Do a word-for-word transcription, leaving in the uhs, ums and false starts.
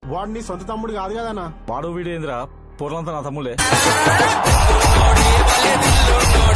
వాడు నీ సొంత తమ్ముడు కాదు కదన్నా. వాడు వీడేంద్రా, పూర్లంతా నా తమ్ములే.